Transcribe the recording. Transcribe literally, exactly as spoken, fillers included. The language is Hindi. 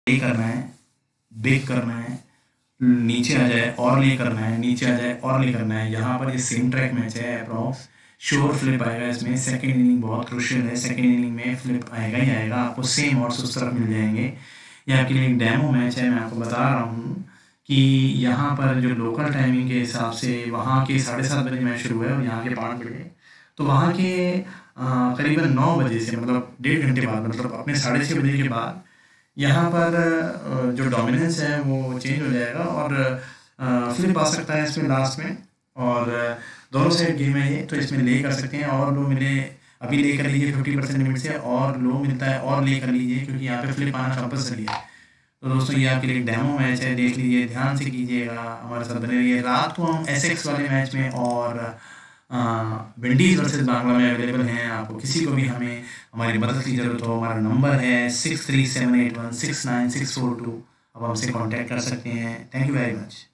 ले करना है, बेक करना है, नीचे आ जाए और ले करना है, नीचे आ जाए और ले करना है। यहाँ पर ये सेम ट्रैक मैच है अप्रॉक्स, श्योर फ्लिप आएगा इसमें। सेकंड इनिंग बहुत क्रुशियल है, सेकंड इनिंग में फ्लिप आएगा ही आएगा, आपको सेम और उस तरफ मिल जाएंगे। ये आपके लिए एक डेमो मैच है, मैं आपको बता रहा हूँ कि यहाँ पर जो लोकल टाइमिंग के हिसाब से वहाँ के साढ़े सात बजे मैच शुरू है और यहाँ के पाँच बजे, तो वहाँ के आ, करीबन नौ बजे से मतलब डेढ़ घंटे बाद, मतलब अपने साढ़े छः बजे के बाद यहाँ पर जो डोमिनेंस है वो चेंज हो जाएगा और फ्लिप आ सकता है इसमें लास्ट में। और दोनों साइड गेम है ये, तो इसमें ले कर सकते हैं और लो मिले अभी ले कर लीजिए फिफ्टी परसेंट लिमिट से, और लो मिलता है और ले कर लीजिए क्योंकि यहाँ पे फ्लिप आना कंपलसरी है। तो दोस्तों ये आपके लिए डेमो मैच है, देख लीजिए, ध्यान से कीजिएगा, हमारे साथ बने रहिए। रात को हम एसेक्स वाले मैच में और विंडीज़ वर्सेस बांग्ला में अवेलेबल हैं। आपको किसी को भी हमें हमारी मदद की ज़रूरत हो, हमारा नंबर है six three seven eight one six nine six four two, आप हमसे कांटेक्ट कर सकते हैं। Thank you very much.